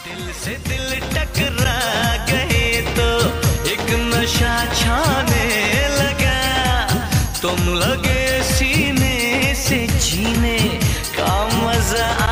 दिल से दिल टकरा गए तो एक नशा छाने लगा, तुम लगे सीने से जीने का मजा